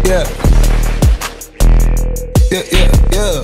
Yeah. Yeah, yeah, yeah.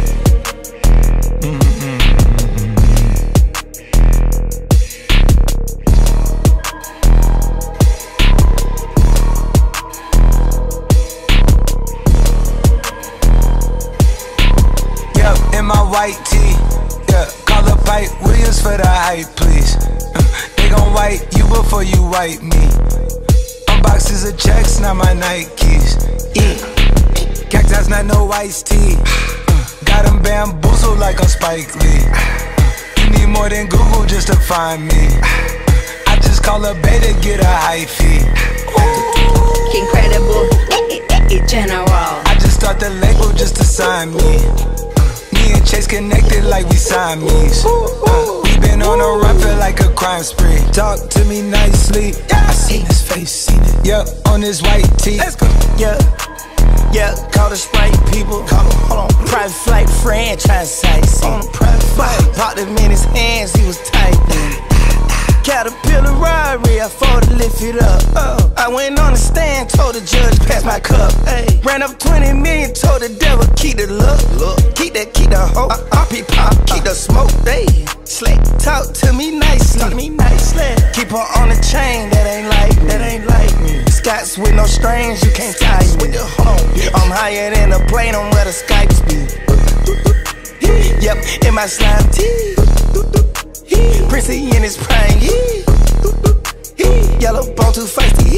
In my white tee, yeah. Call up Pipe Williams for the hype, please. They gon' wipe you before you wipe me. Unboxes of checks, not my Nikes. Cacti's not no iced tea. Got them bamboozled like I'm Spike Lee. You need more than Google just to find me. I just call a beta, get a high fee. Incredible, general. I just start the label just to sign me. Me and Chase connected like we Siamese. We been on a run, feel like a crime spree. Talk to me nicely. I seen his face, seen it. Yeah, on his white tee. Let's go. Yeah, yeah. Call the Sprite people. Call him, hold on. Private flight franchise sites. On a private flight. Popped him in his hands, he was tight. Caterpillar robbery, I fought to lift it up. I went on the stand, told the judge pass my cup. Ran up 20 million, told the devil keep the look. Keep the hope. RP pop, keep the smoke. Slick, talk to me nicely. Keep her on the chain, that ain't like me. Scots with no strings, you can't tie me. I'm higher than a plane on where the Skypes be. Yep, in my slime tee. Princey in his prime, yellow bone too feisty,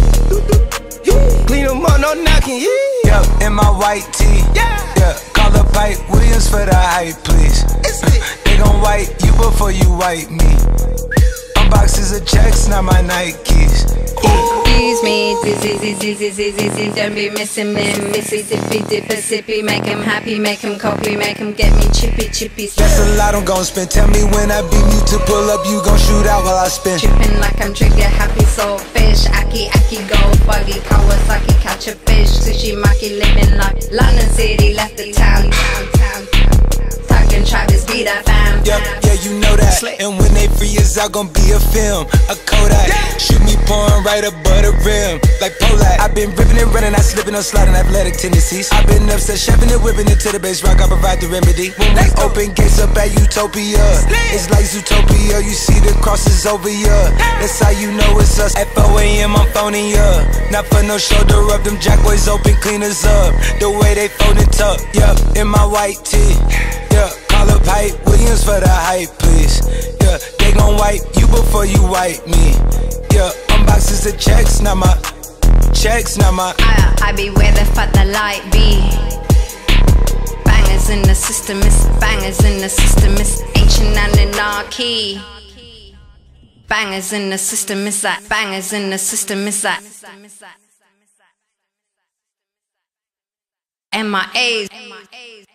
clean him up, no knocking, Yep, in my white tee, yeah. Call up Pipe Williams for the hype, please. They gon' wipe you before you wipe me. Unboxes of checks, not my Nikes. Excuse me, dizzy, don't be missing me. Missy, dippy, dipper, sippy. Make him happy, make him copy, make him get me chippy. That's a lot I'm gon' spend. Tell me when I beam you to pull up, you gon' shoot out while I spin. Trippin' like I'm trigger happy, soul fish. Aki, go buggy, Kawasaki, catch a fish. Sushi, maki, living like London City, left the town. Talking Travis, be that fam. Yeah, you know that. And when they free us out, gon' be a film, a Kodak. Shoot me pouring right above the rim, like Polak. I've been ripping and running, I slipping on sliding athletic tendencies. I've been upset, chefing and whipping it to the base rock. I provide the remedy. When we open gates up at Utopia, it's like Zootopia. You see the crosses over ya. That's how you know it's us. At 4 AM, I'm phoning ya. Not for no shoulder up, them jack boys open cleaners up. The way they fold it up, yeah. In my white tee, yeah. Call up Pipe Williams for the hype, please. Yeah, they gon' wipe you before you wipe me. Yeah, unboxes of checks, not my I be where the fuck the light be. Bangers in the system, it's bangers in the system, it's ancient anarchy. Bangers in the system, it's that bangers in the system, it's that MIAs.